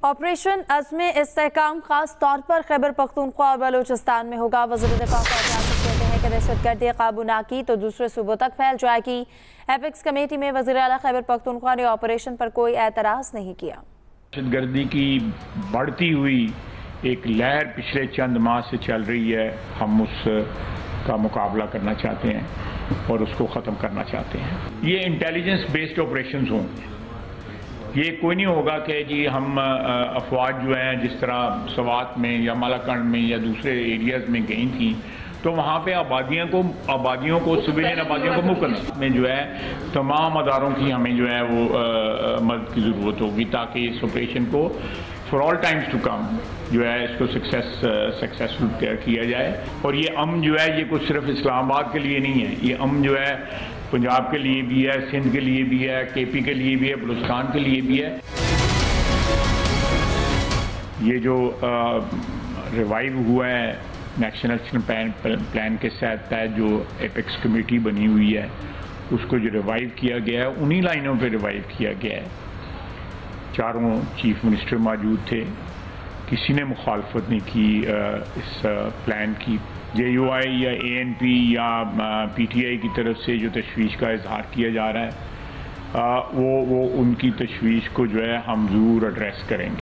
Operation अज़्म इस्तेहकाम खास तौर पर खैबर पख्तूनख्वा और बलूचिस्तान में होगा। वज़ीर दिफा कहते हैं कि दहशतगर्दी काबू ना की तो दूसरे सूबों तक फैल जाएगी। एपेक्स कमेटी में वज़ीर आला खैबर पख्तूनख्वा ने ऑपरेशन पर कोई एतराज़ नहीं किया। दहशतगर्दी की बढ़ती हुई एक लहर पिछले चंद माह से चल रही है। हम उसका मुकाबला करना चाहते हैं और उसको ख़त्म करना चाहते हैं। ये इंटेलिजेंस बेस्ड ऑपरेशंस होंगे। ये कोई नहीं होगा कि जी हम अफवाज जो हैं जिस तरह सवात में या मालाकंड में या दूसरे एरियाज में गई थी तो वहाँ पे आबादियों को सिविलियन आबादियों को मुकम्मल में जो है तमाम अदारों की हमें जो है वो मदद की ज़रूरत होगी ताकि इस ऑपरेशन को for all times to come जो है इसको सक्सेसफुल किया जाए। और ये अमन जो है ये कुछ सिर्फ इस्लामाबाद के लिए नहीं है, ये अमन जो है पंजाब के लिए भी है, सिंध के लिए भी है, केपी के लिए भी है, बलूचिस्तान के लिए भी है। ये जो रिवाइव हुआ है नेशनल एक्शन प्लान के तहत जो एपेक्स कमेटी बनी हुई है उसको जो रिवाइव किया गया है उन्हीं लाइनों पे रिवाइव किया गया है। चारों चीफ मिनिस्टर मौजूद थे, किसी ने मुखालफत नहीं की इस प्लान की। JUI या ANP या PTI की तरफ से जो तशवीश का इजहार किया जा रहा है वो उनकी तशवीश को जो है हम ज़रूर एड्रेस करेंगे।